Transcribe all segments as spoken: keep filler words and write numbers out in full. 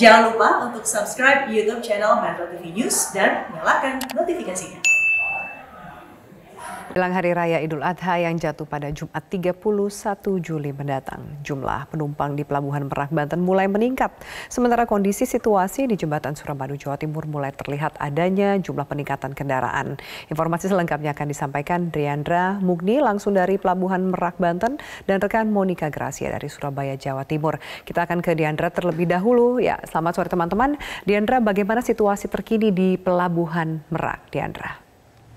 Jangan lupa untuk subscribe YouTube channel Metro T V News dan nyalakan notifikasinya. Jelang Hari Raya Idul Adha yang jatuh pada Jumat tiga puluh satu Juli mendatang, jumlah penumpang di Pelabuhan Merak, Banten mulai meningkat. Sementara kondisi situasi di Jembatan Suramadu, Jawa Timur mulai terlihat adanya jumlah peningkatan kendaraan. Informasi selengkapnya akan disampaikan Driandra Mugni langsung dari Pelabuhan Merak, Banten dan rekan Monica Gracia dari Surabaya, Jawa Timur. Kita akan ke Diandra terlebih dahulu. Ya, selamat sore teman-teman. Diandra, bagaimana situasi terkini di Pelabuhan Merak, Diandra?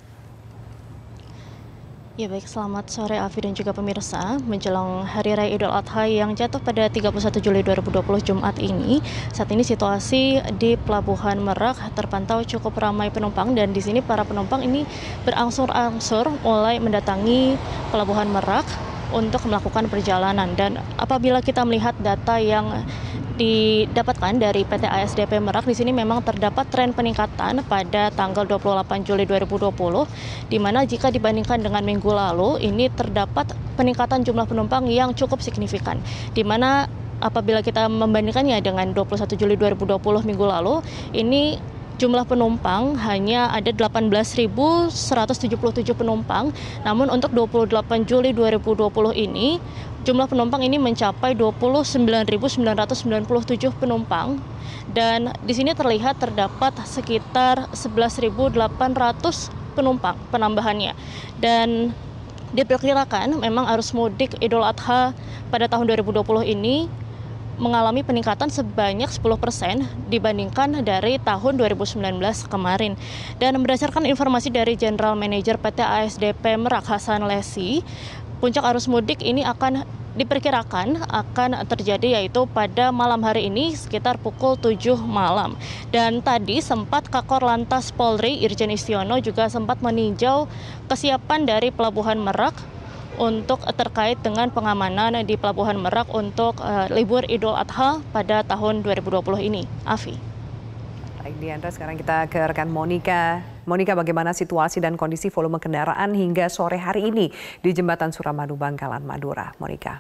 Ya baik, selamat sore Afi dan juga pemirsa. Menjelang Hari Raya Idul Adha yang jatuh pada tiga puluh satu Juli dua ribu dua puluh Jumat ini, saat ini situasi di Pelabuhan Merak terpantau cukup ramai penumpang dan di sini para penumpang ini berangsur-angsur mulai mendatangi Pelabuhan Merak untuk melakukan perjalanan. Dan apabila kita melihat data yang didapatkan dari P T A S D P Merak, di sini memang terdapat tren peningkatan pada tanggal dua puluh delapan Juli dua ribu dua puluh, di mana jika dibandingkan dengan minggu lalu, ini terdapat peningkatan jumlah penumpang yang cukup signifikan, di mana apabila kita membandingkannya dengan dua puluh satu Juli dua ribu dua puluh minggu lalu, ini jumlah penumpang hanya ada delapan belas ribu seratus tujuh puluh tujuh penumpang, namun untuk dua puluh delapan Juli dua ribu dua puluh ini, jumlah penumpang ini mencapai dua puluh sembilan ribu sembilan ratus sembilan puluh tujuh penumpang dan di sini terlihat terdapat sekitar sebelas ribu delapan ratus penumpang penambahannya. Dan diperkirakan memang arus mudik Idul Adha pada tahun dua ribu dua puluh ini mengalami peningkatan sebanyak sepuluh persen dibandingkan dari tahun dua ribu sembilan belas kemarin. Dan berdasarkan informasi dari General Manager P T A S D P Merak Hasan Lesi, puncak arus mudik ini akan diperkirakan akan terjadi yaitu pada malam hari ini sekitar pukul tujuh malam. Dan tadi sempat Kakor Lantas Polri Irjen Istiono juga sempat meninjau kesiapan dari Pelabuhan Merak untuk terkait dengan pengamanan di Pelabuhan Merak untuk uh, libur Idul Adha pada tahun dua ribu dua puluh ini. Afi. Baik, Diandra, sekarang kita ke rekan Monica. Monica, bagaimana situasi dan kondisi volume kendaraan hingga sore hari ini di Jembatan Suramadu, Bangkalan, Madura? Monica.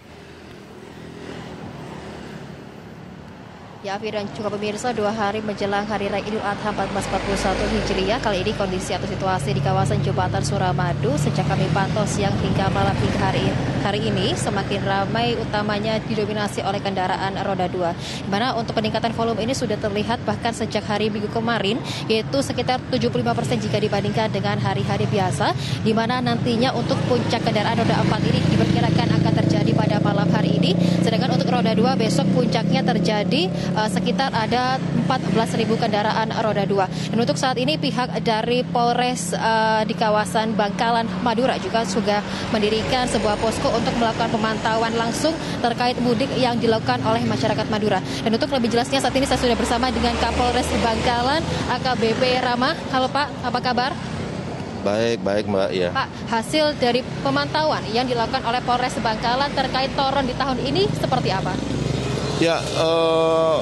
Ya, Afi dan juga pemirsa, dua hari menjelang Hari Raya Idul Adha seribu empat ratus empat puluh satu Hijriah, kali ini kondisi atau situasi di kawasan Jembatan Suramadu sejak kami pantau siang hingga malam hingga hari ini, hari ini semakin ramai, utamanya didominasi oleh kendaraan roda dua. Di mana untuk peningkatan volume ini sudah terlihat bahkan sejak hari Minggu kemarin, yaitu sekitar tujuh puluh lima persen jika dibandingkan dengan hari-hari biasa, di mana nantinya untuk puncak kendaraan roda empat ini diperkirakan akan terjadi pada malam hari ini, sedangkan untuk roda dua besok puncaknya terjadi Uh, sekitar ada empat belas ribu kendaraan roda dua. Dan untuk saat ini pihak dari Polres uh, di kawasan Bangkalan, Madura juga sudah mendirikan sebuah posko untuk melakukan pemantauan langsung terkait mudik yang dilakukan oleh masyarakat Madura. Dan untuk lebih jelasnya saat ini saya sudah bersama dengan Kapolres Bangkalan, A K B P Rama. Halo Pak, apa kabar? Baik, baik Mbak. Ya. Pak, hasil dari pemantauan yang dilakukan oleh Polres Bangkalan terkait toron di tahun ini seperti apa? Ya, eh,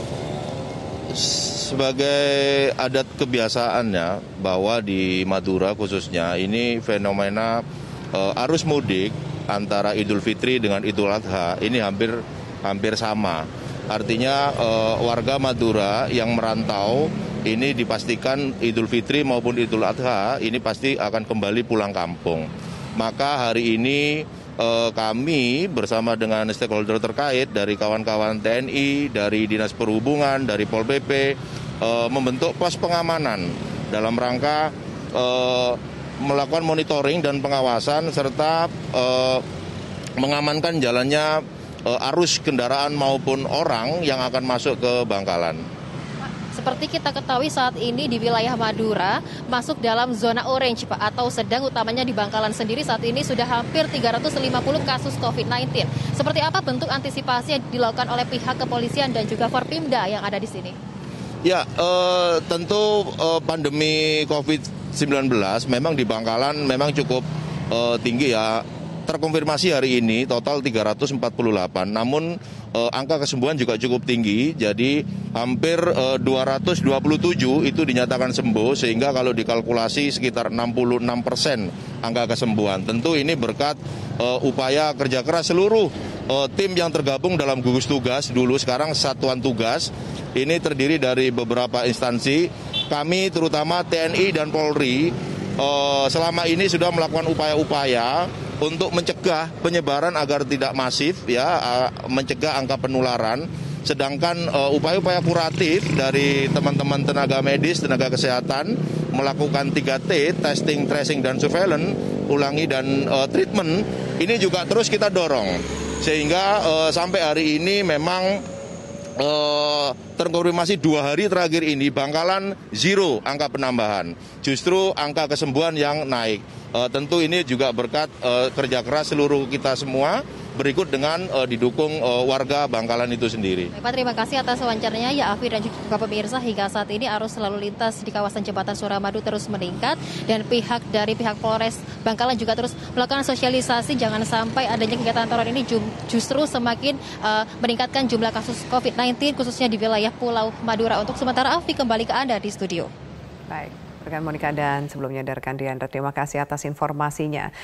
sebagai adat kebiasaannya bahwa di Madura khususnya ini fenomena eh, arus mudik antara Idul Fitri dengan Idul Adha ini hampir hampir sama. Artinya eh, warga Madura yang merantau ini dipastikan Idul Fitri maupun Idul Adha ini pasti akan kembali pulang kampung. Maka hari ini Eh, kami bersama dengan stakeholder terkait dari kawan-kawan T N I, dari Dinas Perhubungan, dari Pol P P eh, membentuk pos pengamanan dalam rangka eh, melakukan monitoring dan pengawasan serta eh, mengamankan jalannya eh, arus kendaraan maupun orang yang akan masuk ke Bangkalan. Seperti kita ketahui saat ini di wilayah Madura masuk dalam zona orange Pak, atau sedang, utamanya di Bangkalan sendiri saat ini sudah hampir tiga ratus lima puluh kasus covid sembilan belas. Seperti apa bentuk antisipasi yang dilakukan oleh pihak kepolisian dan juga Forpimda yang ada di sini? Ya, eh, tentu eh, pandemi covid sembilan belas memang di Bangkalan memang cukup eh, tinggi ya. Terkonfirmasi hari ini total tiga ratus empat puluh delapan, namun eh, angka kesembuhan juga cukup tinggi, jadi hampir eh, dua ratus dua puluh tujuh itu dinyatakan sembuh, sehingga kalau dikalkulasi sekitar enam puluh enam persen angka kesembuhan. Tentu ini berkat eh, upaya kerja keras seluruh eh, tim yang tergabung dalam gugus tugas dulu, sekarang satuan tugas, Ini terdiri dari beberapa instansi. Kami terutama T N I dan Polri eh, selama ini sudah melakukan upaya-upaya untuk mencegah penyebaran agar tidak masif, ya, eh, mencegah angka penularan. Sedangkan eh, upaya-upaya kuratif dari teman-teman tenaga medis, tenaga kesehatan melakukan tiga T, testing, tracing, dan surveillance, ulangi dan uh, treatment, ini juga terus kita dorong. Sehingga uh, sampai hari ini memang uh, terkonfirmasi dua hari terakhir ini Bangkalan zero angka penambahan. Justru angka kesembuhan yang naik. Uh, tentu ini juga berkat uh, kerja keras seluruh kita semua, berikut dengan uh, didukung uh, warga Bangkalan itu sendiri. Baik, Pak, terima kasih atas wawancaranya ya Afi dan juga pemirsa. Hingga saat ini arus lalu lintas di kawasan Jembatan Suramadu terus meningkat dan pihak dari pihak Polres Bangkalan juga terus melakukan sosialisasi jangan sampai adanya kegiatan teror ini justru semakin uh, meningkatkan jumlah kasus covid sembilan belas khususnya di wilayah Pulau Madura. Untuk sementara Afi kembali ke Anda di studio. Baik, rekan Monika dan sebelumnya dari rekan Diandra, terima kasih atas informasinya.